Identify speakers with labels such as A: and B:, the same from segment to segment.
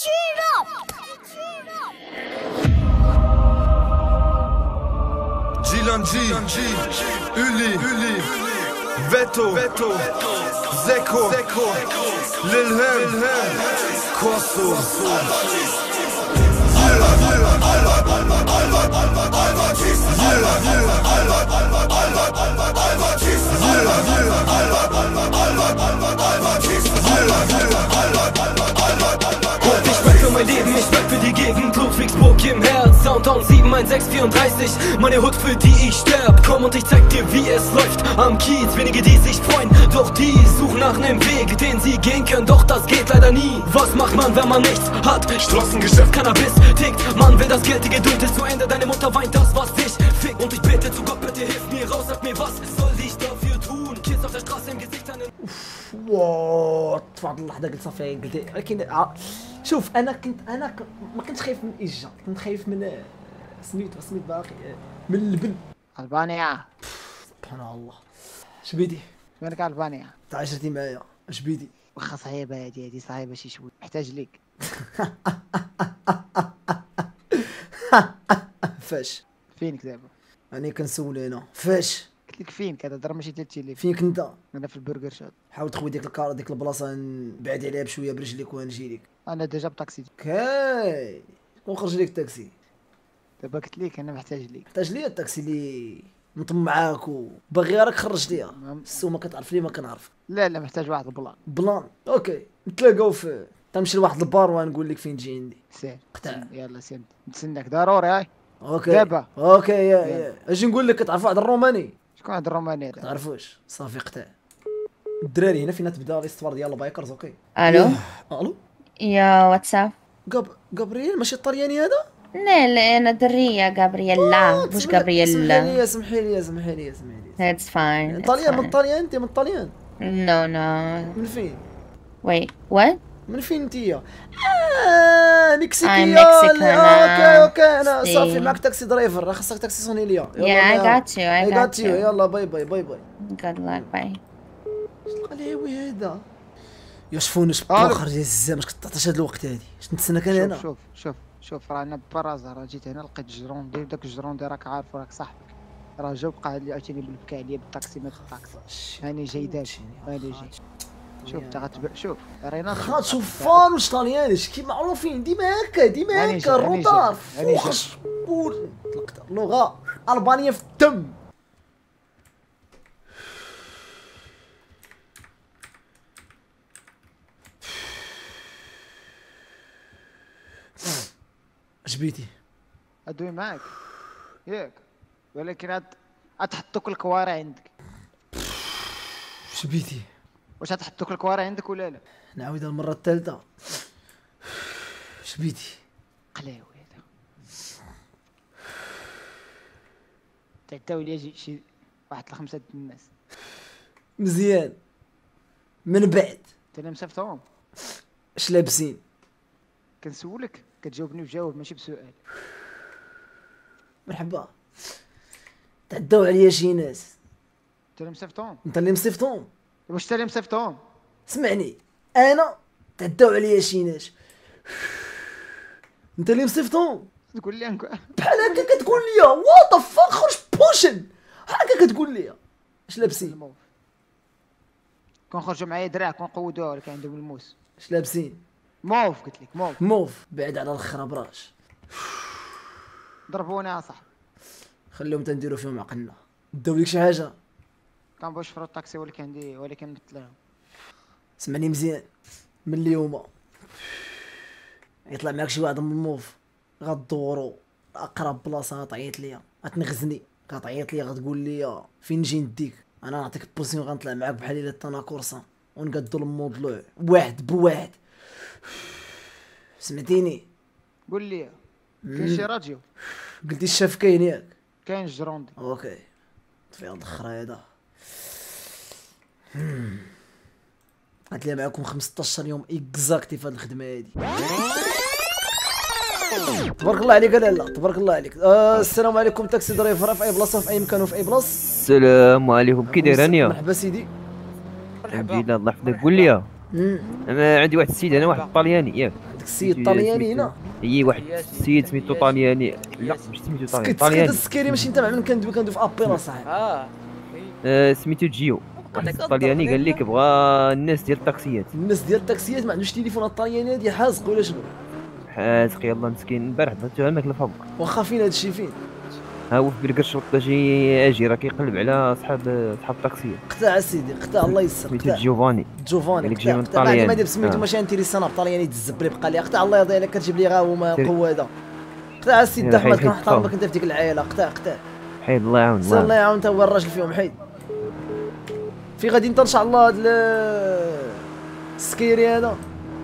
A: Gilanji, Uli, Veto, Zeko, Lilhem, Kosso.
B: Ich schmeck für mein Leben, ich schmeck für die Gegend. Ludwigsburg im Herz, Soundtown 71634. Meine Hut, für die ich sterb. Komm und ich zeig dir, wie es läuft am Kiez. Wenige, die sich freuen, doch die suchen nach nem Weg, den sie gehen können, doch das geht leider nie. Was macht man, wenn man nichts hat? Straßengeschäft, Cannabis tickt. Man will das Geld, die Geduld ist zu Ende. Deine Mutter weint das, was dich fickt. Und ich bete zu Gott, bitte hilf mir raus, sag mir, was soll ich dafür tun? Kids auf der Straße im Gesicht an den...
C: واو تفضل لحظه قلت صافي قلت ولكن شوف انا ما كنتش خايف من ايجا، كنت خايف من سميت باقي من اللبن.
D: البانيا
C: سبحان الله. اش بيدي؟
D: وينك البانيا؟
C: انت عشرتي معايا، اش بيدي؟
D: واخا صعيبه هادي صعيبه شي شويه، محتاج ليك.
C: فاش؟
D: فينك دابا؟
C: انا كنسول هنا فاش؟
D: قلت لك فينك، هذا الهضره ماشي تلتي لي.
C: فينك انت؟
D: انا في البرجر شوت.
C: حاول تخوي ديك الكار ديك البلاصه نبعد عليها بشويه برجليك ونجي لك.
D: انا ديجا بطاكسي.
C: كاي ونخرج لك التاكسي.
D: دابا قلت لك انا محتاج ليك.
C: محتاج ليا التاكسي اللي نطمعاك وباغي راك خرج ليا. السو ما كتعرف لي ما كنعرف.
D: لا محتاج واحد البلان.
C: بلان اوكي نتلاقاو في تنمشي لواحد البار ونقول لك فين تجي عندي.
D: سير
C: قطع.
D: يلا سير نتسناك ضروري. هاي
C: اوكي
D: دابا
C: اوكي يا اجي نقول لك كتعرف واحد الروماني.
D: شكون هاد الروماني هذا؟
C: تعرفوش صافي قطع. الدراري هنا فين تبدا ليستوار ديال البايكرز. اوكي
E: الو
C: الو
E: يا واتساب.
C: جابرييل ماشي الطلياني هذا؟
E: لا انا دريه جابرييلا مش جابرييلا.
C: سمحي لي
E: That's fine.
C: طليان من الطليان؟ انت من الطليان؟
E: No no.
C: من فين؟
E: Wait what?
C: من فين انتيا؟ مكسيكية.
E: I'm Mexican.
C: اوكي انا صافي معك تاكسي درايفر، راه خاصك تاكسي صوني ليا.
E: Yeah I got you.
C: يلا باي.
E: Good luck bye.
C: القلاوي هذا يا شفونش بالاخر ديال الزام، اش كتعطيش هذا الوقت هادي؟ اش نتسناك انا هنا؟
D: شوف راه انا برازا راه جيت هنا لقيت جروندي، داك الجروندي راك عارف راك صاحبك، راه جا وبقى لي عاوتاني بالبكا عليا بالطاكسي ما بالطاكسي. هاني جاي داك هاني جاي. شوف تا غتبع شوف رينا
C: شوف فانوش طاليانيش كي معروفين ديما هكا الروطار فوخش بول طلقت اللغه البانيه في الدم. اش بيتي؟
D: ادوي معاك ياك، ولكن غتحطوك الكوارع عندك.
C: اش بيتي؟
D: واش غتحطوك الكوارع عندك ولا لا؟
C: نعاودها المره الثالثه. اش بيتي؟
D: قلاوي هذا تعداو ليا شي واحد الخمسه د الناس.
C: مزيان من بعد
D: انت مصيفطهم
C: اش لابسين؟
D: كنسولك كتجاوبني بجواب ماشي بسؤال.
C: مرحبا. تعداو عليا شي ناس.
D: انت اللي مصيفطهم؟
C: انت اللي مصيفطهم؟
D: واش انت اللي مصيفطهم؟
C: اسمعني انا تعداو عليا شي ناس. انت اللي مصيفطهم؟
D: تقول لي
C: بحال هكا كتقول لي وات ذا فاك خرج بوشن هكا كتقول لي اش لابسين؟
D: كنخرجوا معايا درع كنقودوها ولكن عندهم الموس.
C: اش لابسين؟
D: موف قلت لك
C: موف بعد على الخرابراش.
D: ضربوني يا صاحبي.
C: خليهم تنديروا فيهم عقلنا. داو ليك شي حاجه؟
D: كنبغيو نشفروا الطاكسي ولكن نطلعوا.
C: سمعني مزيان من اليوم يطلع معاك شي واحد من الموف غدورو اقرب بلاصه غتعيط ليا غتنغزني غتعيط ليا غتقول لي فين نجي نديك. انا نعطيك بوزيون غنطلع معاك بحال الا طانا كورسا ونقادو الموضوع واحد بواحد. سمعتيني؟
D: قول لي كاين شي راديو؟
C: قلتي الشاف كاين ياك؟
D: كاين الجروندي.
C: اوكي طفي هاد الخرا هذا. قالت لي معاكم 15 يوم اكزاكتي في هاد الخدمه هادي. تبارك الله عليك لالا تبارك الله عليك. السلام عليكم تاكسي درايفر في اي بلاصه في اي مكان وفي اي بلاصه.
F: السلام عليكم كي داير هانيه؟
C: مرحبا سيدي.
F: الحمد لله الله يحفظك. قول لي انا عندي واحد السيد انا واحد الطلياني ياك
C: السيد الطلياني هنا
F: هي واحد السيد سميتو طالياني، لا مش سميتو طالياني،
C: سكت السكيري ماشي انت معلم كندوي في ابيل اصاحبي.
F: سميتو جيو، واحد الطلياني قال لك بغى الناس ديال الطاكسيات.
C: الناس ديال التاكسيات ما عندوش تليفون الطلياني هادي حازق ولا شنو؟
F: حازق يلاه مسكين، البارح درتو هناك الفابور.
C: واخا فين هادشي فين؟
F: ها هو في بركة الشرطة اجي راه كيقلب على صحاب الطاكسيات.
C: قطع اسيدي قطع الله يسر.
F: سميتو جوفاني
C: جوفاني
F: قال لك
C: قطع ما دير سميتو ماشي انتيريسان بطلياني تزب لي بقى لي قطع الله يرضي عليك كتجيب لي غاومه قواده. قطع السيد احمد كنحترمك انت في ديك العائله قطع
F: حيد الله يعاون
C: سير الله يعاون انت هو الراجل فيهم حيد. في غادي انت ان شاء الله هاد السكيري هذا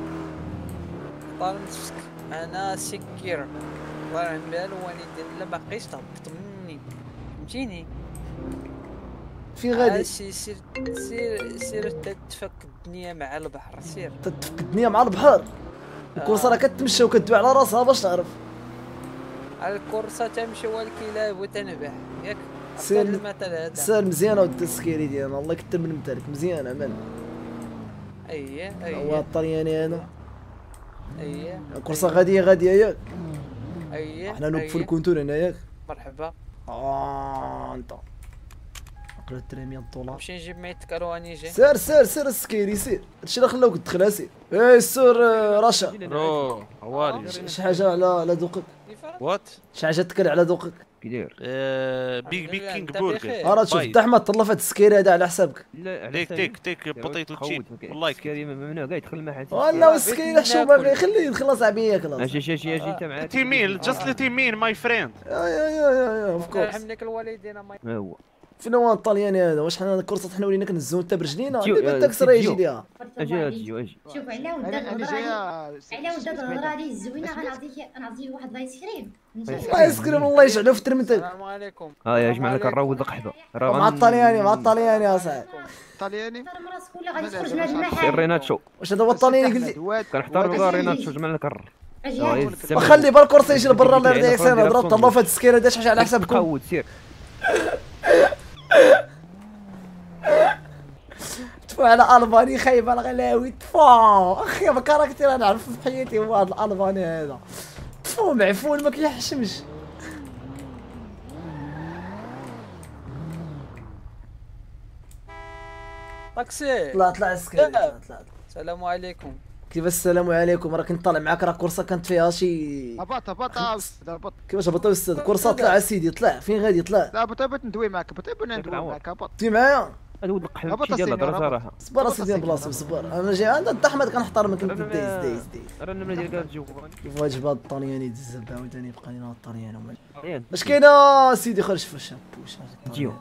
G: طالمتك انا سكير الله يرحم الوالدين لا باقيش تهبط مني فهمتيني.
C: في غادي
G: سير تتفك الدنيا مع البحر سير
C: تتفك الدنيا مع البحر. الكورسه راه كتمشى وكدوي على راسها باش تعرف.
G: على الكورسه تمشي والكلاب وتنبح ياك.
C: سير
G: المثل هذا
C: سير مزيانه ود السكيري ديالنا الله يكتب من متالك مزيانه مان. هو الطلياني هذا الكورسه غاديه ياك. حنا نوقفوا الكونتور هنا ياك.
G: مرحبا.
C: انت عقلة 300 دولار.
G: نمشي نجيب ميت كرواني جي.
C: سير السكيري سير. هادشي اللي خلاوك تدخل سير. السور رشا.
H: برو هواري.
C: شي حاجه على ذوقك؟
H: وات؟
C: شي حاجه تكل على ذوقك؟
F: كيداير؟
H: بيج كينج برجر.
C: راه شوف انت احمد طلف هاد السكيري هذا على حسابك.
H: تيك بطيط تشيب والله
F: السكيري ممنوع كاع يدخل المحل.
C: والله السكيري حشو باغي خليه يدخل اصاحبي ياك.
F: اجي انت معاك.
H: تيمين جاست تيمين ماي فريند.
C: يا اوف كورس.
G: يرحم الوالدين
F: ما هو
C: فين هو الطلياني هذا؟ واش حنا الكورسه حنا ولينا كنهزو انت برجلينا؟ دابا التاكسي راه يجي ليها.
F: اجي
I: شوف على ود الهضره هذه الزوينه غنعطيه واحد الايس كريم.
C: الايس كريم الله يجعلو في ترمتك.
G: السلام عليكم.
F: يا جماعه لك الروض قحبه
C: مع الطلياني اصاحبي.
D: طلياني
I: احترم راسك ولا غادي تخرج من هذا المحل.
F: الريناتشو
C: واش هذا هو الطلياني قلتي؟
F: كنحترم الريناتشو جمع لك الر.
C: خلي بالك الكورسه يجي لبرا الله يرضي عليك. انا ضربت الله في هاد السكير هذا شحال على حسابكم.
F: قود سير
C: تفو على الباني خايب على غلاوي. تفو اخي ما كاركتير انا نعرف في حياتي هو هذا الالباني هذا. تفو معفون ما كيحشمش.
G: طاكسي
C: طلع السكير طلع.
G: السلام عليكم.
C: كيفاش السلام عليكم؟ راه كنت طالع معاك راه كورسه كانت فيها شي
D: هبط
C: كيفاش هبط استاذ؟ كورسه طلع اسيدي طلع فين غادي طلع؟
D: لا بغيت ندوي معاك هبط
C: تي معايا؟
F: هذا ولد القحبه ديال الهضره صراحه.
C: صبر اسيدي بلاصتي صبر انا جاي عند انت احمد كنحترمك انت دايز
F: راه النمره ديالك غتجيو
C: كيف واجب هاد الطلياني تزب عاوتاني يبقى لينا الطلياني. واش كاينه سيدي خرج فاش بوش
F: جيو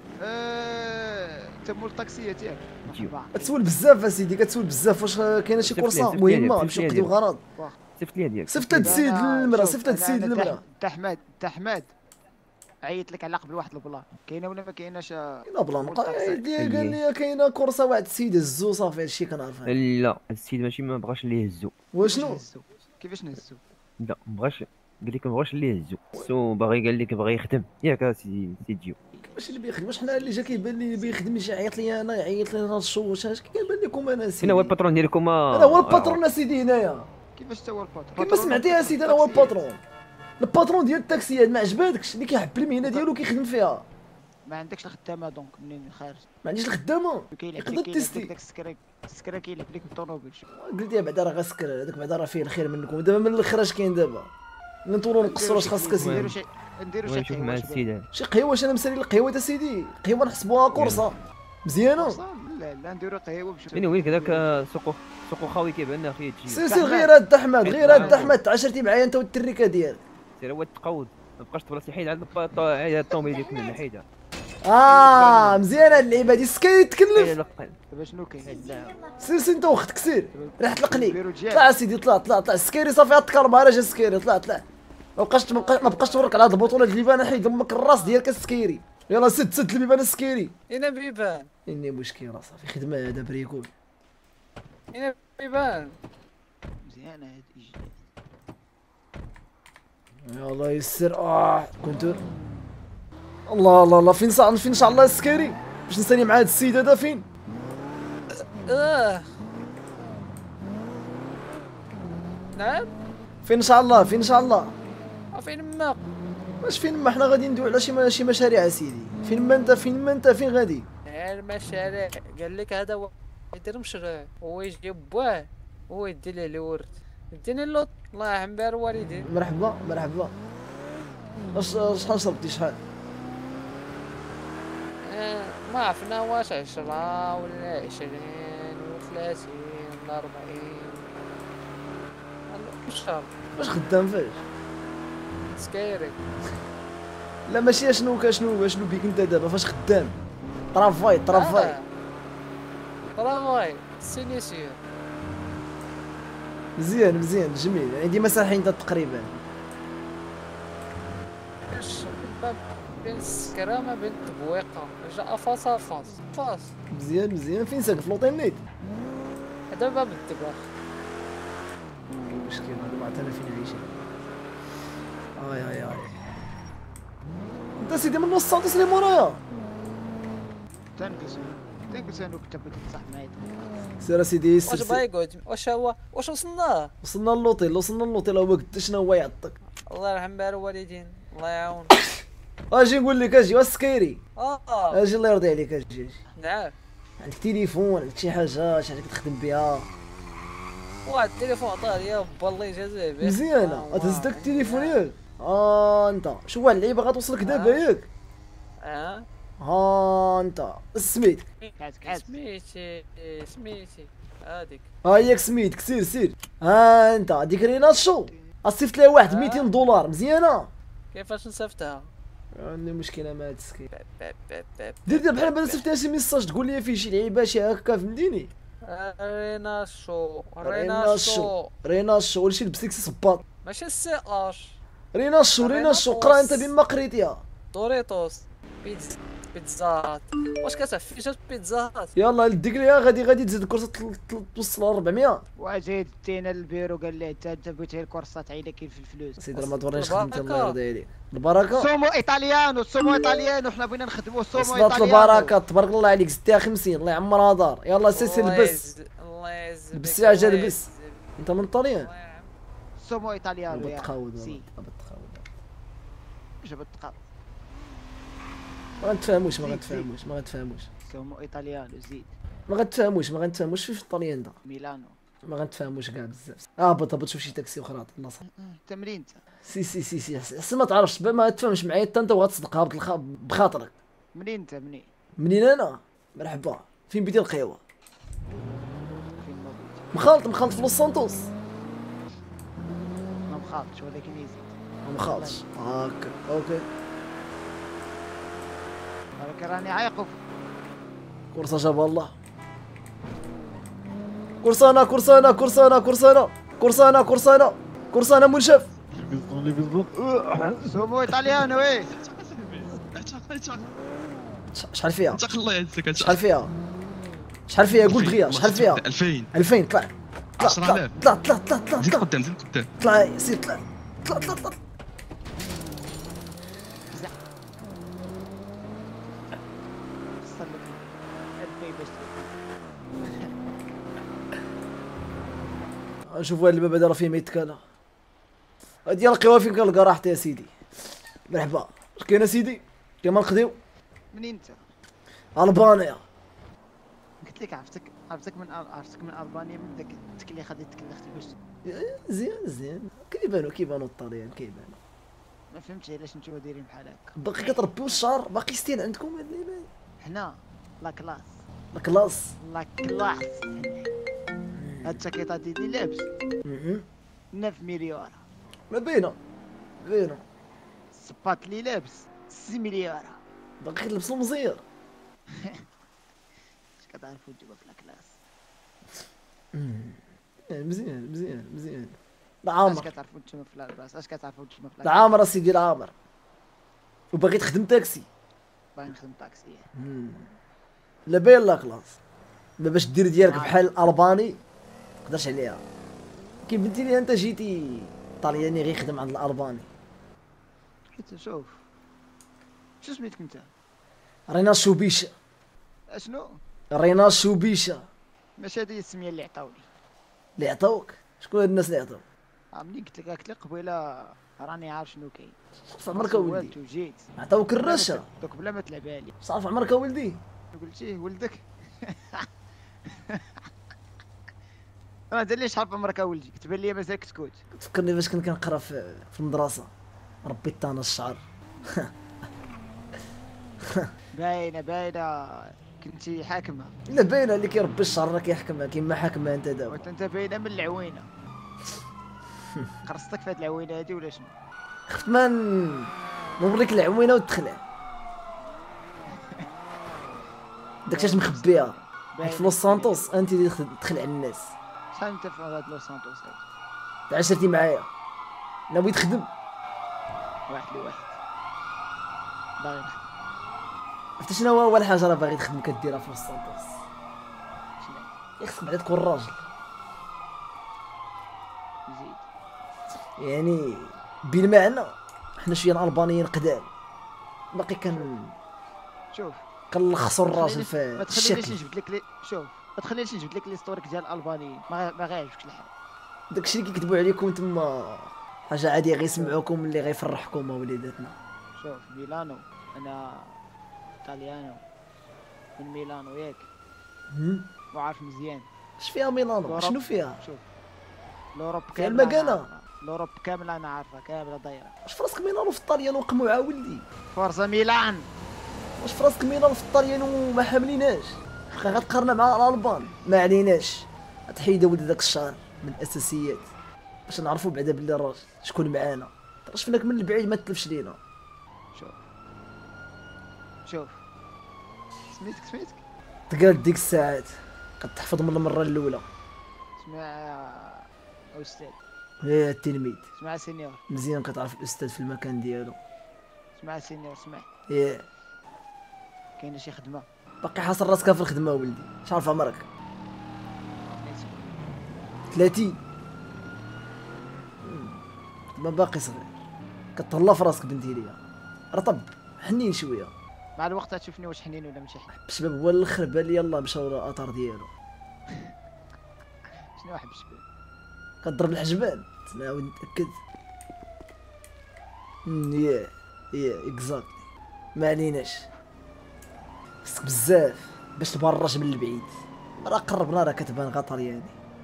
D: تمول الطاكسيه ديالك.
C: كتسول بزاف اسيدي كتسول بزاف. واش كاينه شي كورسه مهمه باش نقضيو غرض؟
F: صيفط ليا ديالك.
C: صيفط هاد السيد المرا صيفط هاد السيد المرا.
D: احمد عيط لك على قبل واحد البلان كاينه ولا ما كايناش؟
C: كاينه بلان قال لي كاينه كورسه واحد السيد هزو صافي هادشي كنعرفها.
F: لا السيد ماشي ما بغاش اللي يهزو.
C: واشنو؟
D: كيفاش نهزو؟
F: لا ما بغاش قال لك ما بغاش اللي يهزو. سو باغي قال لك باغي يخدم ياك سي جيو.
C: كيفاش اللي بيخدم؟ واش حنا اللي جا كيبان لي بيخدم يجي يعيط لي انا يعيط لي انا الشوش اش كيبان لكم انا سيدي؟
F: فين هو الباترون ديالكم؟
C: هذا هو الباترون اسيدي هنايا.
D: كيفاش تا هو الباترون؟
C: كيما سمعتي اسيدي انا هو الباترون. الباترون ديال التاكسيات ما عجباتكش اللي كيحب المهنه ديالو كيخدم فيها.
D: ما عندكش الخدامه دونك منين خارج؟
C: ما عنديش الخدامه
D: يقدر تيستي داك السكره كيلعب لك بالطوموبيل.
C: قلت لي بعدا راه غسكر هذاك بعدا راه فيه الخير منكم. دابا من الاخر اش كاين دابا؟ نطولوا نقصروا اش خاصك اسيدي؟
D: نديروا شي
F: مع السيد
C: شي قهوه. واش انا مسالي القهوه اسيدي؟ قهوه نحسبوها كورسه مزيانه.
D: لا نديروا قهوه باش
F: فين وين كذاك سوقو خاوي كيبان لنا اخي تجي.
C: سير غير هاد احمد غير هاد احمد تعاشرتي معايا انت والتريكه ديالك.
F: سير هو تقود ما بقاش تبلاصي حيد على الطوموبيل ديالك من حيدها.
C: مزيان هاد اللعيبه هادي سكاي يتكلف.
D: دابا شنو كاين؟
C: سير انت واختك سير ريحه القلي. طلع اسيدي طلع السكيري صافي تكرم راه جا السكيري طلع. ما بقاش تورك على هاد البطوله ديال البيبان حيد امك الراس ديالك السكيري. يلا سد البيبان السكيري.
G: اين بيبان؟
C: اني مشكل صافي خدمه هذا بريكول.
G: اين بيبان؟
D: مزيانه هادي.
C: يلا يسر كنت الله فين ان شاء الله السكيري باش نسالي مع هاد السيد هذا فين؟
G: نعم.
C: فين ان شاء الله فين ان شاء الله؟
G: فين ما
C: واش فين ما حنا غادي ندويو على شي مشاريع اسيدي. فين ما انت فين غادي؟
G: المشاريع قال لك هذا هو يدير مشروع هو يجيب بواه هو يدير ليه الورد اديني اللوط الله يرحم بها الوالدين.
C: مرحبا مرحبا. شحال شربتي شحال؟
G: ما عرفنا واش 10 ولا 20 ولا 30 ولا 40 شهر.
C: واش خدام فاش؟
G: سكايري.
C: لا ماشي شنو بيك انت دابا فاش خدام؟ طرافاي
G: طرافاي سينيسيور.
C: مزيان جميل. يعني ديما ساحين تقريبا.
G: بين السكرة ما بين التبويقة جا فاس فاس.
C: مزيان. فين ساكن؟ في لوطينيت؟
G: هذا باب الدباخ.
C: مشكل هذا ما عرفت انا فين عايشين. اي انت سيدي من نص ساعة اللي مورايا.
D: تنقص انا كنت بغيت تصح معايا.
C: سير اسيدي
G: واش باغي يقعد واش وصلنا
C: اللوطيل هو قلت شنو هو يعطيك.
G: الله يرحم بها الوالدين الله يعاون.
C: اجي نقول لك اجي والسكيري. اجي الله يرضي عليك اجي.
G: نعم.
C: عندك تليفون عندك شي حاجه كتخدم بها؟
G: واحد التليفون عطاه ليا با الله يجازيه به.
C: مزيانه تهز داك التليفون ياك. انت شو هو اللعيبه غتوصلك دابا ياك. انت سميتك؟
G: سميتي هذيك.
C: ياك سميتك سير. انت هذيك ريناشو صيفط لها واحد 200 دولار مزيانه.
G: كيفاش نصيفطها؟
C: عندي مشكله مع هاد السكين. دير بحال بدا صيفط شي ميساج تقول لي فيه شي لعيبه شي هكا فهمتيني. ريناشو ولشي لبس لك صباط
G: ماشي السي اش.
C: ريناشو قرا انت بما قريتيها.
G: دوريتوس بيتزات واش كتعرف فيش بيتزات؟
C: يلا الدقليه غادي تزيد الكرسه توصل 400.
D: واجي دينا البيرو قال لي انت بغيتي الكرسه تعيد كاين في الفلوس.
C: سيدي راه ما تورينيش خدمتي الله يرضي عليك. البركه
D: سومو ايطاليانو حنا بغينا نخدموا سومو ايطاليانو.
C: البركه تبارك الله عليك زدتيها 50 الله يعمرها دار. يلا سير لبس
G: الله يعزك
C: لبس يا عجل لبس. انت من طليان
D: سومو ايطاليانو يا
C: سي
D: جبت تقاود.
C: ما غنتفاهموش
D: سومو ايطاليانو زيد.
C: ما غنتفاهموش في الطليان دا
D: ميلانو
C: ما غنتفاهموش كاع بزاف. هبط شوف شي تاكسي وخر الله صح.
D: انت منين انت؟
C: سي حسن ما تعرفش ما تفهمش معايا حتى انت وغتصدق هابط بخاطرك.
D: منين انت؟
C: منين انا؟ مرحبا. فين بيتي القهوه؟ مخالط في لوس سانتوس.
D: ما مخالطش ولكن يزيد.
C: ما مخالطش هاكا اوكي.
D: راني عايقف.
C: كورسه جاب الله. كورسانا منشف.
D: سومو ايطاليانو ايه.
C: شحال فيها؟
J: الله يعزك.
C: شحال فيها قول دغيا شحال فيها؟ 2000 طلع
J: 10000
C: طلع
J: زيد قدام
C: طلع سير طلع نشوفوا هاد الباب هذا راه فيه ما يتكالى. هادي القهوه فين كنلقى راحتي يا سيدي. مرحبا اش كاين يا سيدي؟ كيما نقضيو؟
D: منين انت؟
C: البانيا.
D: قلت لك عرفتك من البانيا من داك اللي غادي تكلخت باش.
C: زين كيبانو الطليان كيبانو.
D: ما فهمتش علاش نتوما دايرين بحال هكا.
C: باقي كتربيو الشعر باقي ستين عندكم هاد الليله؟
D: حنا لا
C: كلاس
D: هاد الجاكيطه ديالي لابس 9 مليار.
C: ما بينا
D: الصباط اللي لابس 6 مليار.
C: باقي تلبسو مزير.
D: اش كتعرفوا تجيبوا في لاكلاس.
C: مزيان العامر.
D: اش كتعرفوا نتوما في لاكلاس؟
C: العامر اسيدي العامر. وباغي تخدم تاكسي؟
D: باغي نخدم طاكسي.
C: لا باين لاكلاس ما باش دير ديالك بحال الالباني مقدرش عليها. كي بنتي لي انت جيتي طلياني غير يخدم عند الالباني.
D: شوف شو سميتك انت؟
C: ريناشو بيشا.
D: اشنو؟
C: ريناشو بيشا.
D: ماشي هذه السميه اللي عطاوني.
C: اللي عطاوك؟ شكون هاد الناس اللي عطاوك؟
D: ملي قلت لك قبيله راني عارف شنو كاين.
C: صافي عمرك ولدي
D: وجيت
C: عطاوك الرشه
D: دوك بلا ما تلعبها لي.
C: صافي عمرك ولدي
D: قلتي ولدك انا دير شحال عمرك ولدي كتبان لي مازال كتكوت.
C: تفكرني فاش كنت كنقرا في المدرسه ربيت انا الشعر
D: باينه كنتي حاكمه.
C: لا باينه اللي كيربي الشعر راه كيحكمها كيما حاكمها انت دابا.
D: وانت باينه من العوينه. قرصتك في هاد العوينه هادي ولا شنو؟
C: خفت ما نوريك العوينه وتخلع داكشي مخبيها حيت في لوس سانتوس انت اللي تخلع الناس.
D: شحال انت في هاد لوس سانتوس هادي؟
C: تعاشرتي معايا ناوي تخدم
D: واحد لواحد باغي نخدم.
C: عرفتي شنو هو اول حاجه راه باغي تخدم كديرها في لوس سانتوس؟
D: شنو
C: خصك بعدا تكون راجل.
D: زيد
C: يعني بالمعنى حنا شويه البانيين قدام باقي
D: شوف
C: كنلخصوا الراجل في
D: ما تخلينيش
C: الشكل.
D: نجبد لك شوف ما تخلينيش نجبد لك ليستوريك ديال الالبانيين ما غايعجبكش الحال.
C: داكشي اللي كيكتبوا عليكم تما حاجه عاديه غيسمعوكم اللي غيفرحكم وليداتنا.
D: شوف ميلانو انا طاليانو من ميلانو ياك وعارف مزيان.
C: اش فيها ميلانو؟ شنو فيها؟
D: شوف لوروب
C: فيها
D: كامله
C: المكانه.
D: لوروب كامله انا عارفها كامله دايره.
C: واش فراسك ميلانو في الطاليان وقموا ولدي؟
D: فورزا ميلان.
C: واش فراسك ميلانو في الطاليان وما حامليناش؟ غتقارنا مع الالبان ما عليناش. تحيدوا ولد داك الشهر من الاساسيات باش نعرفوا بعدا بلي الراجل شكون معانا. ترى شفناك من البعيد ما تلفش لينا.
D: شوف سميتك
C: تقال ديك الساعات كتحفظ من المره الاولى.
D: اسمع استاذ.
C: يا التلميذ.
D: اسمع سينيور.
C: مزيان كتعرف الاستاذ في المكان ديالو.
D: اسمع سينيور اسمع.
C: ياه
D: كاينه شي خدمه
C: باقي حاصر راسك في الخدمه ولدي. شحال في عمرك؟ 30. ما باقي صغير كتهلا في راسك بنتي ليا. رطب حنين شويه
D: مع الوقت تشوفني واش حنين ولا ماشي حنين.
C: الشباب هو الاخر بان لي يلاه مشاو الاثار ديالو.
D: شنو واحد بالشباب
C: كضرب الحجبان نعاود نتاكد. يا اكزاكتلي ما عليناش. خصك بزاف باش تبرج من البعيد. راه قربنا راه كتبان غا طلياني.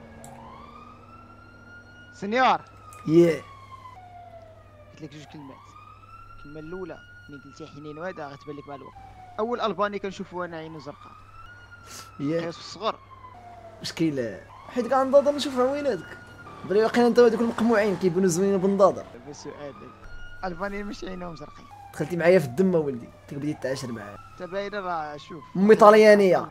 D: سينيور
C: ياه
D: قلت لك جوج كلمات. الكلمه الاولى ملي قلتي حنين وهذا غتبان لك مع الوقت. اول الباني كنشوفو انا عينو زرقاء
C: ياه
D: قياس في الصغر.
C: واش كاين حيت كاع نضاضر نشوف عويناتك بلي واقيلا انت هذوك المقموعين كيبانو زوينين بنضاضر.
D: دابا سؤال الباني ماشي عينهم زرقين.
C: دخلتي معايا في الدم ولدي تبدي تعاشر معايا.
D: انت باينه راه شوف
C: امي طليانيه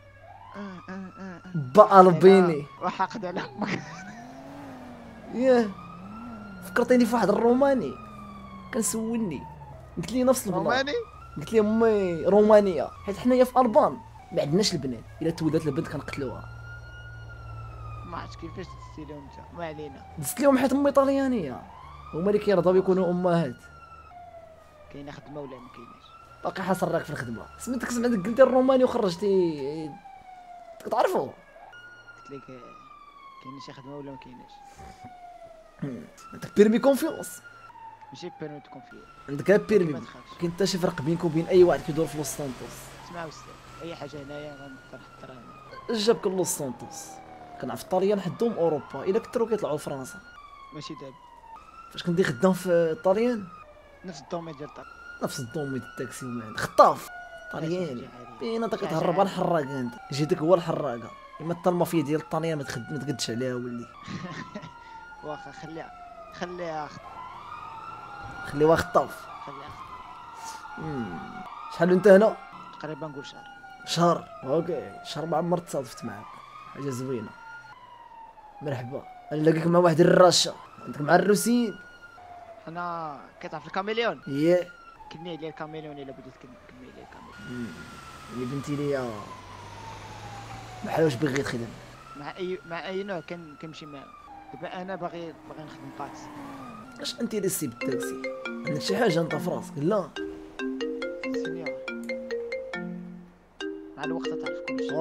C: با البيني
D: وحاقد على امك.
C: ياه فكرتيني في واحد الروماني كان سولني قلت لي نفس البلان.
D: روماني
C: قلت لي امي رومانيه حيت حنايا في البان ما عندناش البنات الا تولدت البنت كنقتلوها.
D: ما عرفتش كيفاش دزتي لهم انت ما علينا.
C: دزت لهم حيت امي طليانيه هما اللي كيرضاو يكونوا امهات.
D: كاينه خدمه ولا ما كايناش؟
C: باقي حاصر راك في الخدمه. سمعتك قلتي الروماني وخرجتي كتعرفوا.
D: قلت لك كاينه شي خدمه ولا ما كايناش؟
C: عندك بيرمي كونفيونس.
D: ماشي بيرميت كونفيو.
C: عندك بيرمي. كاين حتى شي فرق بينك وبين اي واحد كيدور في لوس سانتوس.
D: اسمع استاذ اي حاجه هنايا غنقدر نحطها هنا.
C: جابك لوس سانتوس كنعرف الطاليان حدهم اوروبا الا كثروا كيطلعوا لفرنسا.
D: ماشي دابا
C: فاش كندير خدام في الطاليان
D: نفس الدومين ديال الطاق.
C: نفس الدومي ديال التاكسي وما خطاف طالياني بين انت كتهرب على الحراقه. انت جيتك هو الحراقه اما حتى المافيا ديال الطاليان ما تقدش عليها ولدي.
D: واخا خليها
C: خليوها خطاف.
D: خليها
C: شحال انت هنا؟
D: تقريبا نقول شهر.
C: شهر اوكي. شهر ما عمرت تصادفت معاك حاجه زوينه. مرحبا نلاقيك مع واحد الراشه عندك مع الروسيين.
D: انا كتعرف الكاميليون؟
C: ياه
D: كني عليا الكاميليون الا بغيتي تكمل عليا الكاميليون.
C: اللي بنتي ليا بحال واش باغي تخدم
D: مع اي نوع كنمشي معاه. دابا انا باغي نخدم طاكسي.
C: اش انت ريسي بالتاكسي؟ عندك شي حاجه انت في راسك؟ لا
D: سينيور مع الوقت تعرف كلشي.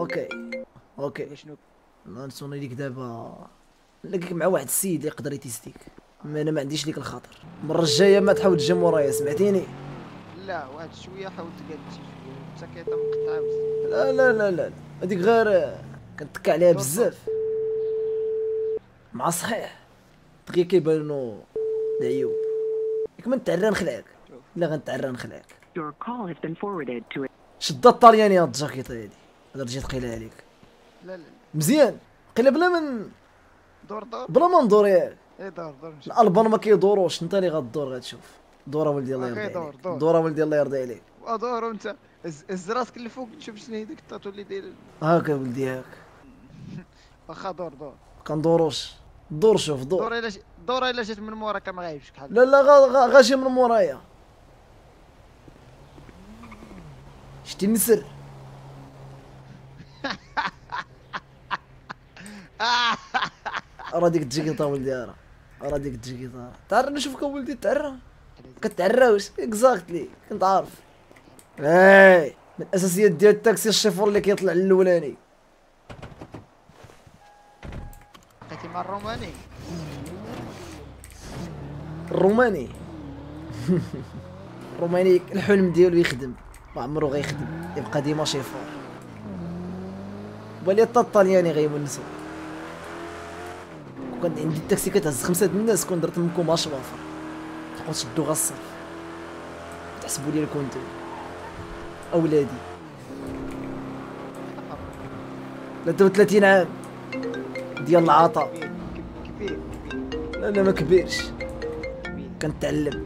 C: اوكي
D: شنو
C: الله نصوني ليك دابا نلاقيك مع واحد السيد اللي يقدر يتيستيك. ما انا ما عنديش ليك الخاطر. المره الجايه ما تحاول تجي مورايا، سمعتيني؟
D: لا واحد شويه حاول تقاد شي شويه انت كيطم مقطع بزاف.
C: لا لا لا لا هذيك غير كنتك عليها بزاف. مع صحيح دغيا كيبانو العيوب. ياك ما نتعرى نخلعك، لا غنتعرى نخلعك. شدها الطالياني هاد الجاكيطه هادي، هذا رجعت قيلها عليك.
D: لا لا
C: مزيان قيلها بلا من
D: دور
C: بلا ما ندور ياك.
D: اي دور
C: الالبان ما كيدوروش، انت اللي غدور غتشوف. دور ولدي الله يرضي عليك، دور ولدي الله يرضي عليك.
D: ودور وانت هز راسك اللي فوق تشوف شنو هي ديك الطاطو اللي داير.
C: هاكا ولدي هاك.
D: واخا دور
C: كندوروش. دور شوف دور.
D: دور الا جات من موراك ما غايبش بحال.
C: لا لا غاجي من مورايا. شتي النسر. راه ديك الجيكيطه ولدي، راه ديك الجيكيطه. تعرى نشوفك ولدي تعرى. كتعراوش اكزاكتلي كنت عارف. اي من الاساسيات ديال التاكسي الشيفور اللي كيطلع الاولاني.
D: لقيتي مع الروماني.
C: الروماني الروماني الحلم ديالو يخدم، ما عمرو غيخدم، يبقى ديما شيفور. بالي حتى الطالياني غيونسو. كان عندي التاكسي كتهز 5 د الناس كون درت منكم 10 وافر تبقاو تشدو غا الصرف تحسبوا لي الكونتو اولادي. 33 عام ديال العطاء. لا ما كبيرش كنتعلم.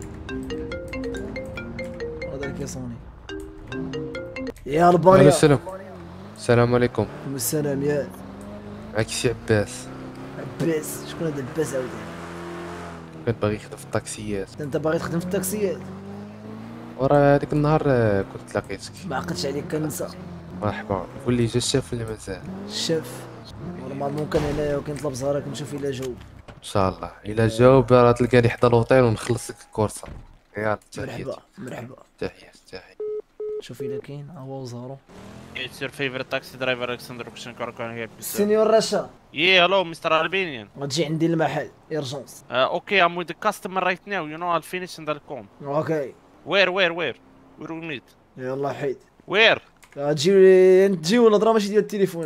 C: هذا اللي كيصوني. يا البانيا.
J: السلام عليكم.
C: السلام. يا
J: معاك سي عباس.
C: عباس؟ شكون هذا عباس عاودي؟
J: كنت باغي نخدم في الطاكسيات.
C: انت باغي تخدم في الطاكسيات؟
J: وراه هذيك النهار كنت لقيتك.
C: ما عقدتش عليك كنسى.
J: مرحبا. قول لي جا الشاف ولا مازال؟
C: الشاف نورمالمون كان هنايا وكنطلب زهرك نشوف الا جاوب.
J: ان شاء الله الا جاوب راه تلقاني حدا لوطيل ونخلص لك الكورسه. يلا
C: مرحبا مرحبا.
J: تحيات.
C: شوف الا كاين ها هو وزهرو.
H: It's your favorite taxi driver Alexander Kushenko here.
C: سينيور رشا.
H: Yeah, hello Mr. Albanian.
C: غتجي عندي المحل ايرجونس.
H: Okay, I'm with the customer right now. You know I'll finish in the com.
C: اوكي.
H: Where we meet?
C: يلا حيد.
H: Where?
C: تجي ونهضر ماشي ديال التليفون.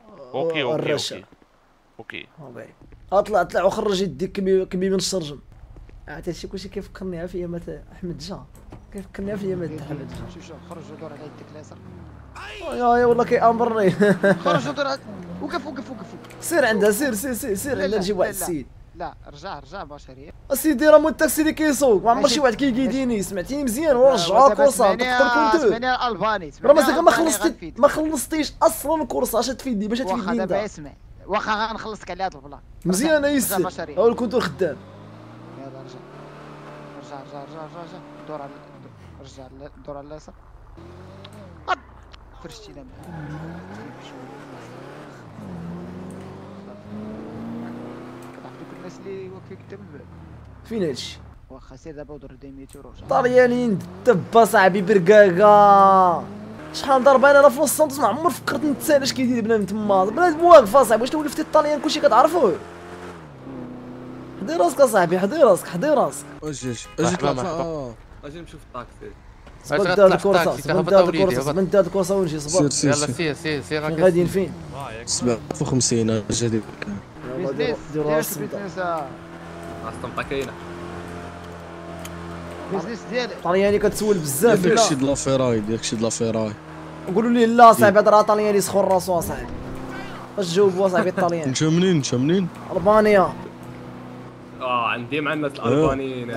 H: اوكي.
C: اطلع وخرج يديك كمي من الشرجم. عرفت هادشي كلشي كيفكرني في ايامات احمد جا. كيفكرني في ايامات احمد جا.
D: شوف خرج ودور على يدك اليسار.
C: يا والله كيامرني.
D: خرج ودور وقف.
C: سير عندها سير عندها نجيب واحد السيد.
D: لا رجع بشريه.
C: السيدي راه مو التاكسي اللي كيسوق، ما عمر شي واحد كيقيديني. سمعتيني مزيان ورجعوا الكورسه تقدر كنت
D: الالباني.
C: راه مازال ما خلصتيش اصلا الكورسه. اش تفيدني باش تفيدني؟
D: واخا دابا اسمع، واخا غنخلصك على هاد البلان
C: مزيان. يسر هو الكونتور خدام.
D: يلا رجع دور على اليسار. فرشتينا الناس اللي واقفين قدام الباب.
C: فين هادشي؟
D: واخا سير دابا ودور ديميتور ورجع.
C: طاليانيين دبا صاحبي بركاكا. شحال ضربه انا في وسط السنتوس ما عمر فكرت نتسال اش كيدير بنادم تما. بنادم واقف اصاحبي. واش تولفتي الطاليان كلشي كتعرفوه؟ حضي راسك اصاحبي، حضي راسك.
K: اجي نمشيو في الطاكسي.
C: صبر هاد الكورسه من هاد الكورسه ونجي. صبر
J: يلا سير
C: غاديين فين؟
K: 57 اجا ديك.
C: ديروا راسكم.
K: الطمطه كاينه.
D: بيزنس ديالك
C: طالياني كتسول بزاف.
K: داكشي د لافيراي
C: قولوا لي لا صاحبي هذا راه طالياني سخون راسو اصاحبي. اش جاوبوا صاحبي الطالياني؟
K: انت منين؟
C: البانيا.
K: عندي مع الناس الالبانيين.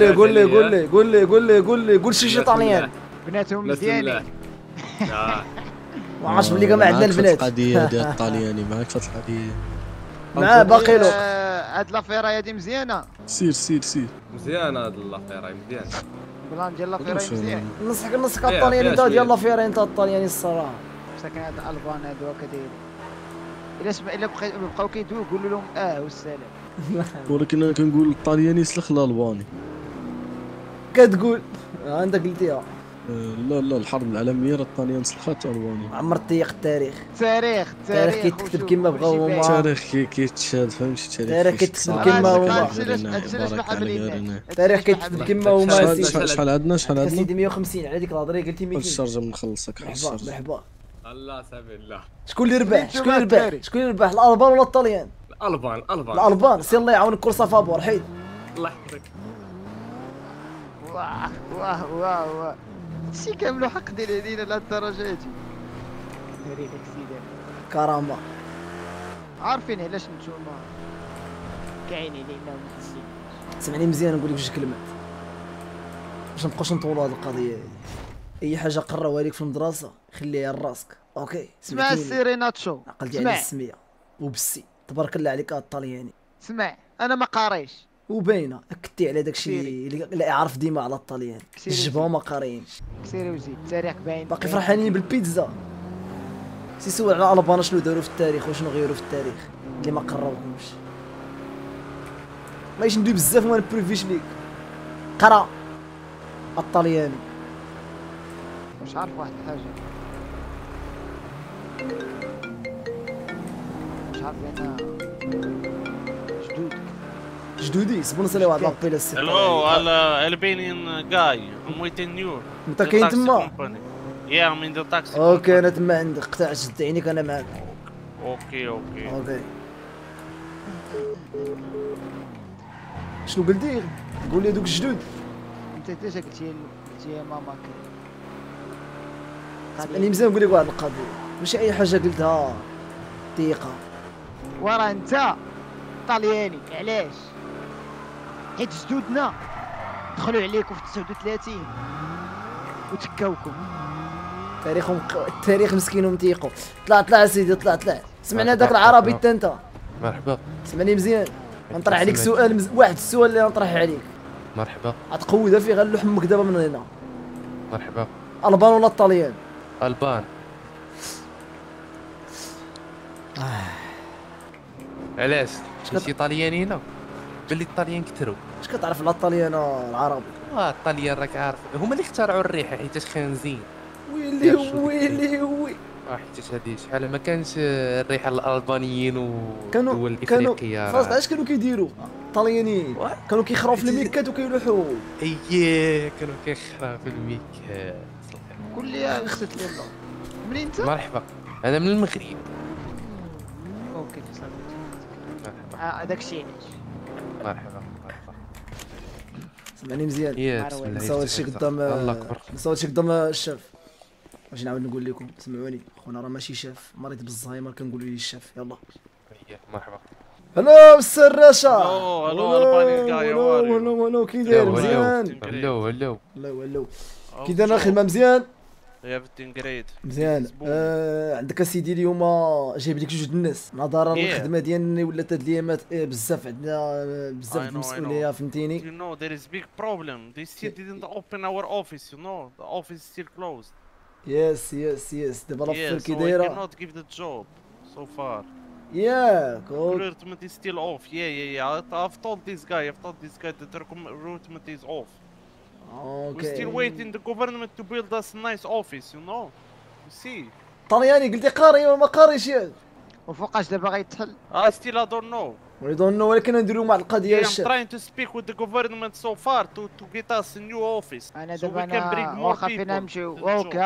C: قول شي طاليان.
D: بناتهم مزيانين.
C: ما عرفتش بلي ما عندنا البنات.
K: القضيه ديال الطالياني معاك في القضيه.
C: معاه باقي له.
D: هاد لافيراي هادي مزيانه.
K: سير
L: مزيانه هاد لافيراي مزيان.
D: البلان ديال لافيراي مزيان.
C: نصحك الطالياني انت ديال لافيراي انت الطالياني الصراحه.
D: ساكن هاد الالبان هادو كدايرين. الا بقاو كيدويو قولوا لهم والسلام.
K: ولكن انا كنقول الطالياني سلخ الالباني.
C: كتقول انت قلتيها.
K: لا الحرب العالميه راه الطاليان سلخات البانيا.
C: عمر طيق التاريخ.
D: التاريخ
C: كيتكتب كما بغاو هما.
K: التاريخ كيتشاد فهمتي.
C: التاريخ كيتكتب كما هما. التاريخ كيتكتب كما هما.
K: شحال عندنا
C: سيدي 150 على ديك الهضره قلتي 200.
K: الشارجه بنخلصك.
C: مرحبا.
L: الله سبيل الله.
C: شكون اللي ربح؟ شكون اللي ربح الالبان ولا الطليان؟ الالبان سي الله يعاونك كورسا فابور حيد.
L: الله يحفظك.
D: واه شي كاملو حق ديال علينا لهاد الدرجه هادي. داري داك السيد
C: كرامه.
D: عارفين علاش نتوما كاينين لينا ومحسنين.
C: سمعني مزيان نقول لك جوج كلمات باش نبقاوش نطولوا هاد القضيه هادي. اي حاجه قراوها لك في المدرسه خليها لراسك اوكي.
D: سمع السيريناتشو.
C: عقلتي على السميه وبسي تبارك الله عليك الطلياني.
D: سمع انا ما قاريش
C: وباينه اكدتي على داكشي اللي يعرف ديما على الطليان. الجبهه ما قاريينش.
D: كسيري وزيد التاريخ باين.
C: باقي فرحانين بالبيتزا. سي سول على البان شنو داروا في التاريخ وشنو غيروا في التاريخ اللي ما قراوهمش. مايش ندوي بزاف وما نبروفيش ليك. قرا الطلياني.
D: واش عارف واحد الحاجه واش عارف انا
C: جدودي سبون نسالي واحد لابيل السي.
H: Hello, Albanian guy. I'm waiting you.
C: انت كاين تما؟
H: Yeah, I'm in the taxi.
C: اوكي انا تما عندك قطع شد عينيك انا معاك.
H: اوكي.
C: شنو قلتي؟ قول لي دوك الجدود.
D: انت ديجا قلتي يا ماما
C: سمعني مزيان نقول لك واحد القضيه ماشي اي حاجه قلتها دقيقه.
D: ورا انت طلياني علاش؟ حيت جدودنا دخلوا عليكم في 39 وتكاوكم.
C: التاريخ مسكين ومتيقو. طلع سيدي طلع. سمعنا داك العربي حتى انت.
J: مرحبا.
C: سمعني مزيان نطرح عليك سؤال واحد السؤال اللي نطرح عليك.
J: مرحبا.
C: غتقودها فيه غنلوح امك دابا من هنا.
J: مرحبا.
C: البان ولا الطليان؟
J: البان. علاش؟ شي طلياني هنا؟ بلي الطليان كثروا.
C: اش كتعرف على الطليان العربي؟
J: الطليان راك عارف هما اللي اخترعوا الريحه حيتاش خنزين.
C: ويلي
J: حيتاش هادي شحال ما كانش الريحه الالبانيين والدول الافريقيه.
C: فاش علاش كانوا كيديروا الطليانيين؟ كانوا كيخراو في الميكات وكيلوحوا.
J: كانوا كيخراو في الميكات.
D: قول لي اختت لي الله منين انت؟
J: مرحبا انا من المغرب.
D: اوكي مرحبا. هذاك الشيء علاش.
J: مرحبا.
C: سمعني مزيان. نساوي هادشي قدام الشاف. واش نعاود نقول لكم سمعوني خونا راه ماشي شاف مريض بالزهايمر كنقولوا ليه الشاف. يلا
J: مرحبا.
C: هلو السراشة.
H: هلو الباني كاي.
C: هلو كي داير مزيان؟
J: هلو
C: كي داير الخدمة مزيان؟
H: everything great.
C: مزيان. عندك اسيدي اليوم جايب لك جوج الناس نظرا للخدمة ديالنا ولات هاد الايامات بزاف عندنا بزاف المسؤولية فهمتيني.
H: You know there is big problem. They still didn't open our office. You know the office is still closed.
C: Yes. دابا لافير كي دايرة.
H: So I cannot give the job so far.
C: Recruitment
H: is still off. Yeah. I've told this guy that the recruitment is off.
C: Okay.
H: We're still waiting the government to build us a nice office, you know. You see.
C: طلياني قلتي قاري ولا ما قاريش ياك؟
D: وفوقاش دابا غيتحل؟
H: Still I don't know.
C: We don't know ولكن نديرو مع القضية.
H: I'm trying to speak with the government so far to get us a new office.
D: أنا دابا واخا فينا نمشيو.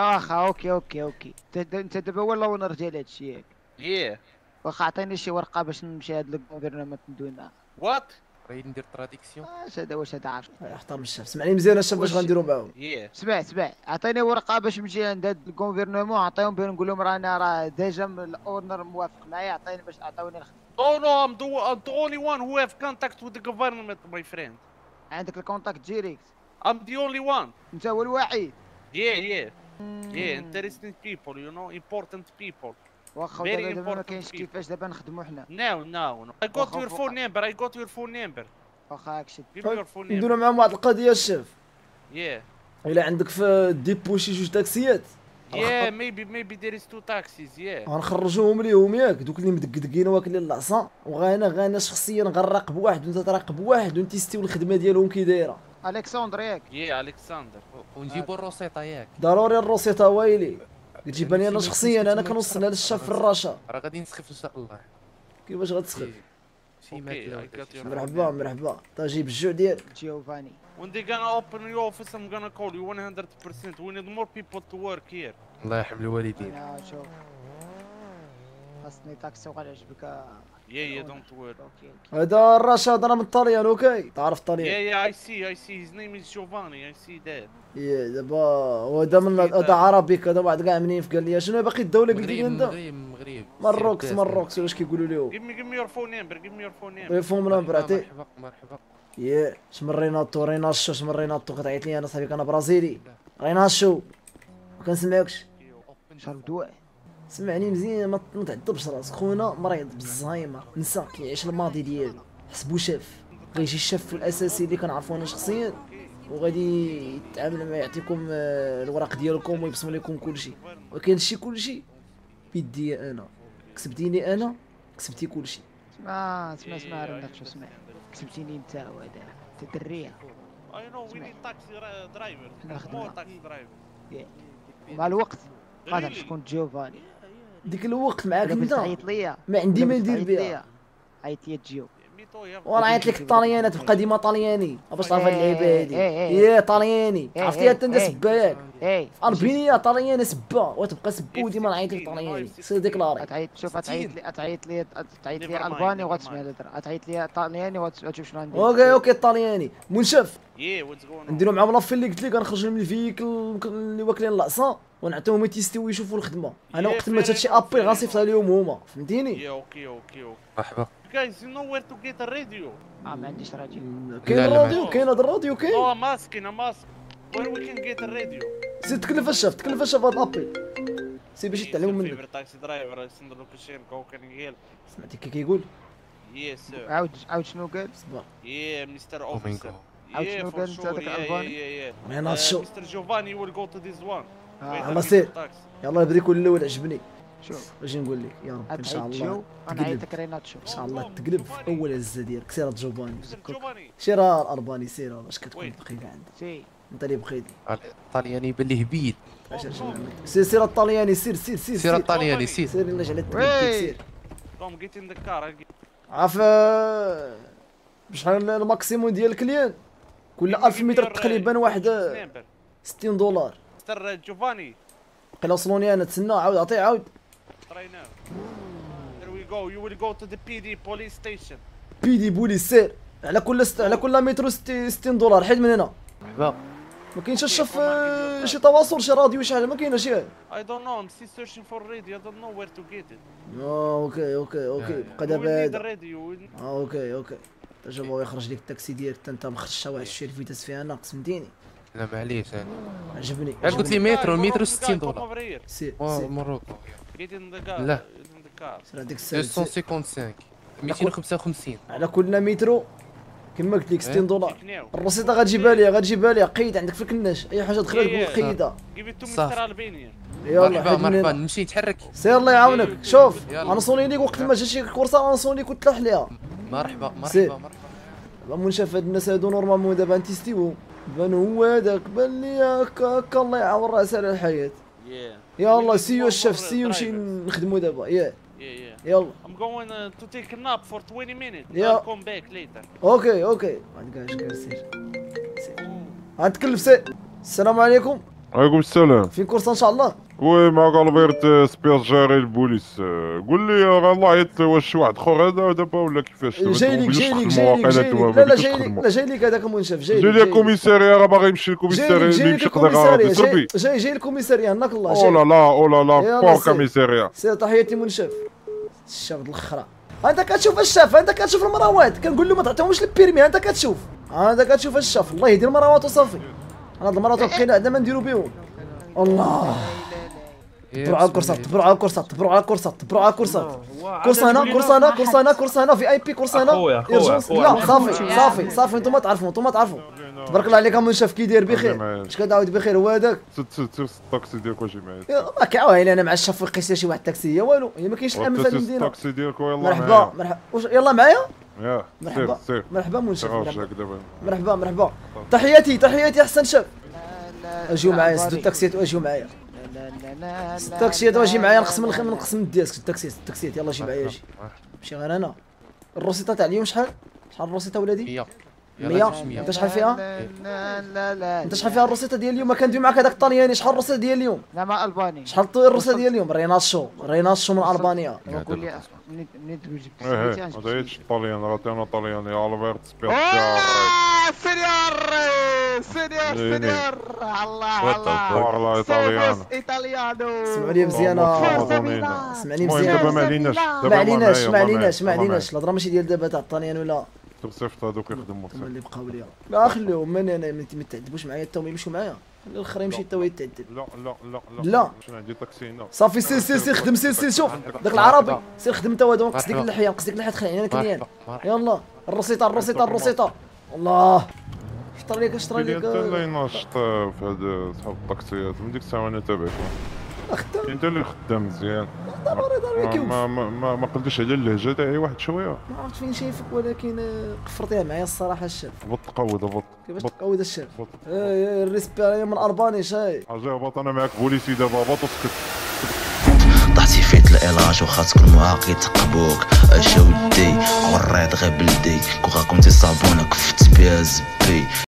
D: اوكي. انت دابا هو اللونر ديال هادشي ياك؟ واخا عطيني شي ورقة باش نمشي هاد الجوفرنمنت ندوينا.
H: What؟
J: بغيت ندير تراديكسيون.
D: واش هذا عارف؟
C: احترم الشاف. سمعني مزيان الشاف واش غنديرو معاهم.
D: سمع عطيني ورقة باش نمشي عند هاد الجوفرنمون عطيهم بين نقول لهم راه ديجا الاونر موافق معايا عطيني باش عطاوني الخدمة.
H: Oh no, I'm the only one who have contact with the government, my friend.
D: عندك الكونتاكت ديريكت.
H: I'm the only one.
D: انت هو الوحيد.
H: Yeah, interesting people, you know, important people.
D: واخا دابا ما كاينش كيفاش دابا نخدموا حنا.
H: No. I got your phone number.
D: واخا هاكشي.
H: Give me your phone number.
C: نديرو معاهم واحد القضية الشاف.
H: إلا
C: عندك في الديبو شي جوج تاكسيات.
H: maybe there is 2 taxis.
C: غنخرجوهم ليهم ياك دوك اللي مدقدقين واكلين العصا وغانا شخصيا غنراقب واحد وانت تراقب واحد ونتيستيو الخدمة ديالهم كي دايرة.
D: الكسندر ياك؟
H: يا الكسندر.
J: ونجيبوا الروسيطه ياك؟
C: ضروري الروسيطه ويلي. تجيبها لي انا شخصيا، انا كنوصلها للشاف في الرشا.
J: راه غادي نسخف ان شاء الله.
C: كيفاش غتسخف؟
J: شي ماكله.
C: مرحبا مرحبا. تا جيب الجوع ديالك.
D: جيوفاني.
H: When they gonna open your office, I'm gonna call you 100%. We need more people to work here.
J: الله يرحم الوالدين.
D: شوف خاصني تاكسي وغادي يعجبك.
H: Yeah, don't worry.
C: هذا الرشا هذا من الطليان، اوكي تعرف الطليان.
H: Yeah, I see. His name is Giovanni. I see that.
C: يا دابا هذا من هذا عربي كذا واحد كاع منين قال لي شنو باقي الدوله قلت لي انت؟
J: المغرب.
C: مروكس واش كيقولوا لهم؟
H: Give me your phone number.
C: الفون نمبر عطي.
J: مرحبا.
C: يا شمن ريناتو شمن ريناتو كتعيط لي انا صاحبي انا برازيلي. ريناشو ما كنسمعكش.
D: شرب دواء.
C: سمعني مزيان ما تعذبش راسك خونا مريض بالزهايمر نسى كيعيش الماضي ديالو حسبو شاف غيجي الشاف الاساسي اللي كنعرفو انا شخصيا وغادي يتعامل مع يعطيكم الوراق ديالكم ويبصم لكم كلشي ولكن هادشي كلشي بيديا انا كسبتيني انا كسبتي كلشي.
D: اسمع رناتشو اسمع كسبتيني انت وهذا انت دريه.
H: I know we need taxi driver. More taxi driver.
D: مع الوقت غادي شكون جيوفاني
C: ديك الوقت معاك انت
D: عيط ليا
C: ما عندي ما ندير بها.
D: عيط ليا جيو
C: وانا عيط لك الطليانه تبقى ديما طلياني باش تعرف هاد اللعيبه هادي. يا طلياني عرفتي انت سبه ياك اربينيه طليانه سبه وتبقى سبو ديما نعيط لك طلياني سير ديكلاري.
D: تعيط شوف تعيط لي الباني وغتسمع الهضره تعيط لي طلياني وتشوف شنو عندي.
C: اوكي الطلياني منشف نديرو معاهم لافي اللي قلت لك غنخرجوا من الفيكل اللي واكلين العصا ونعطيهم يتيستيو ويشوفوا الخدمه. انا وقت ما هادشي ابي غنصيفطها لهم هما فهمتيني.
H: اوكي
J: مرحبا.
H: Guys, you know where to get a radio?
D: ما عنديش راديو.
C: كاين الراديو كاين هذا الراديو كاين.
H: I'm asking. Where we can get a radio?
C: زيد تكلف الشاف هذا الابي سي باش يتعلموا منك.
H: favorite taxi driver send the location how can you help?
C: سمعتي كي كيقول؟
H: Yes sir.
D: عاود شنو قال؟
H: Yeah Mr. Officer.
D: عاود شنو قال انت هذاك الالباني؟
C: ما ناضشو.
H: Mr. Giovanni will go to this one.
C: يلا سير يلا يبريكو الاول عجبني.
D: شوف
C: واش نقول لك يا رب ان شاء الله
D: انا عيطك ريناتشو
C: ان شاء الله تقلب في اول هزه ديالك. سير جوفاني سير الارباني سير اش كتكون دقيقه عندك انت اللي بغيتي.
J: الطلياني يبان لي هبيد.
C: سير الطلياني سير
J: الطلياني سير
C: نرجع للتكتيك سير.
H: Come get in the car.
C: عارف بشحال الماكسيموم ديال الكليان كل 1000 متر تقريبا واحد $60.
H: Mr. Giovanni.
C: قيلا وصلوني انا تسنى عاود عطيه عاود.
H: Right now. Here we go. You will go to the PD police station.
C: PD بوليس سير على كل مترو $60 حيد من هنا.
J: مرحبا.
C: ما كاينش شاف شي تواصل شي راديو شي حاجه ما كايناش ياك.
H: I don't know. I'm still searching for radio. I don't know where to get it.
C: اوكي بقى دابا هذا. اوكي جابو يخرج لك التاكسي ديالك انت مخرجش واحد الشيء الفيتاس فيها ناقص فهمتيني.
J: لا معليش انا
C: عجبني.
J: قلت لي المترو $60.
C: سير
J: مروكو.
H: لا
C: سير هذيك الساعه
J: 255 255
C: على كل مترو كما قلت لك $60. الرصيده غتجيبها لي قيد عندك في الكناش اي حاجه دخلها تقول قيدها.
J: يلا مرحبا نمشي نتحرك.
C: سير الله يعاونك. شوف انا صوني ليك وقت ما جا شي كورسه انا صوني كنت تلاح ليها.
J: مرحبا
C: منشاف هاد الناس هادو نورمالمون دابا نتيستيوهم بان هو هذاك بان لي هكا الله يعاون راسه على الحياه. يلا سيو الشاف سيو نمشي نخدمو دابا يلا.
H: I'm going to take a nap for 20 minutes.
C: I'll
H: come back later.
C: اوكي ما تقاش سير غنتكلف سير. السلام عليكم.
M: وعليكم السلام.
C: فين كورسه ان شاء الله؟
M: وي معك البيرت سبيرجاري البوليس. قول لي الله عيط واش واحد اخر هذا دابا ولا كيفاش؟
C: جاي لك لا جاي لك هذاك المنشف جاي
M: لي الكوميساريه راه باغي يمشي للكوميساريه يمشي يقدر غادي صافي
C: جاي الكوميساريه هناك الله.
M: او لا بور كوميساريه.
C: سير تحياتي منشف الشاف د الاخرى. انت كتشوف الشاف انت كتشوف المراوات كنقول له ما تعطيهمش البيرمي انت كتشوف الشاف الله يهدي المراوات وصافي. انا هاد المرات بقينا عندنا ما نديرو بهم. الله طبروا على الكورسات كورسه هنا في اي بي كورسه هنا لا صافي نتوما تعرفوا تبارك الله عليك منشف كي داير بخير اش كدعاود بخير هو هذاك.
M: سير الطاكسي ديالك واش معايا
C: ما كعواين انا مع الشاف قيس شي واحد التاكسي هي والو هي ما كاينش الامل في هذه المدينه.
M: الطاكسي ديالك يلاه
C: مرحبا يلا معايا
M: ياه
C: مرحبا
M: سير
C: مرحبا منشف
M: دابا.
C: مرحبا تحياتي احسن شاف. اجيو معايا سدو التاكسيات واجيو معايا. التاكسيات واجي معايا نقسم الدياسك التاكسيات يلا جي معايا اجي. ماشي غير انا. الروسيطه تاع اليوم شحال الروسيطه ولادي؟ 100. انت شحال فيها؟ انت شحال فيها الروسيطه ديال اليوم؟ ما كندوي معاك هذاك الطلياني. شحال الروسيطه ديال اليوم؟
D: لا ما الباني.
C: شحال الروسيطه ديال اليوم؟ ريناشو من البانيا.
D: قول لي نيت جبت
M: هذا هيتش الطليان راه انا طلياني البرت سبيرتشار.
D: سينيور الله ايطاليانو.
C: سمعوا لي مزيان سمعني مزيان.
M: دابا ما
C: عليناش الهضره ماشي ديال دابا تاع الطليان ولا
M: صيفط هذوك يخدموا
C: هما اللي بقاو ليا. لا خليهم انا ما تعذبوش معايا حتى هما يمشيو معايا. خلي الاخر يمشي حتى هو يتعذب. لا
M: شنو عندي تاكسي هنا
C: صافي سير خدم سير شوف داك العربي سير خدم انت وهذا نقص ديك اللحيه تخلعني انا كليان. يلا الروسيطه الله شطر ليك
M: انت اللي ناشط في هذا صحاب الطاكسيات من ديك الساعه وانا تابعك. انت اللي خدام مزيان. ما قلتش على اللهجه تاعي واحد شويه.
C: ما عرفت فين شايفك ولكن قفرتيها معايا الصراحه الشاف.
M: تقود
C: كيفاش تقود الشاف؟ الريسبيري من ارباني شاي
M: حاجه هبط. انا معاك بوليسي دابا هبط وسكت.
N: طحتي فيت العلاج وخاصك المعاق يتقبوك. اش ودي وريت غير بلدي كون كنتي صابونه كفت بها زبي.